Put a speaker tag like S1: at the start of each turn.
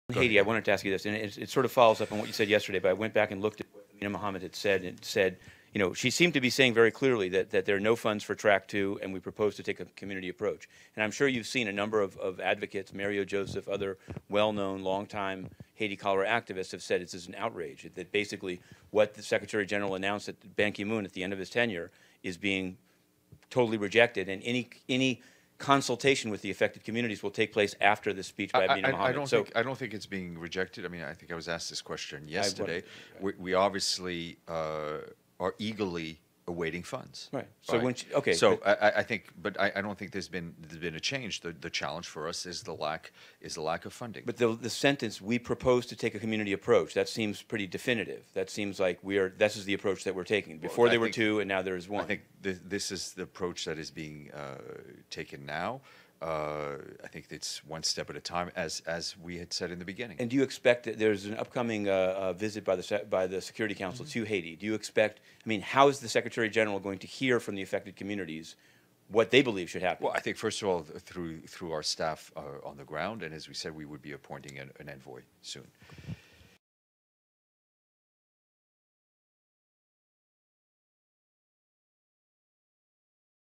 S1: Haiti, I wanted to ask you this, and it sort of follows up on what you said yesterday, but I went back and looked at what Amina Mohammed had said, and said, you know, she seemed to be saying very clearly that there are no funds for Track 2, and we propose to take a community approach. And I'm sure you've seen a number of advocates, Mario Joseph, other well-known, long-time Haiti cholera activists have said this is an outrage, that basically what the Secretary General announced at Ban Ki-moon at the end of his tenure is being totally rejected, and any consultation with the affected communities will take place after the speech by Amina Mohammed.
S2: I don't think it's being rejected. I mean, I think I was asked this question yesterday. We obviously are eagerly awaiting funds.
S1: Right. So
S2: right?
S1: when okay.
S2: So I think, but I don't think there's been a change. The challenge for us is the lack of funding.
S1: But the sentence, we propose to take a community approach, that seems pretty definitive. That seems like this is the approach that we're taking. Before there were two, and now there is one.
S2: I think this is the approach that is being taken now. I think it's one step at a time, as we had said in the beginning.
S1: And do you expect that there's an upcoming visit by the Security Council to Haiti? Do you expect? I mean, how is the Secretary General going to hear from the affected communities what they believe should happen?
S2: Well, I think first of all through our staff on the ground, and as we said, we would be appointing an envoy soon.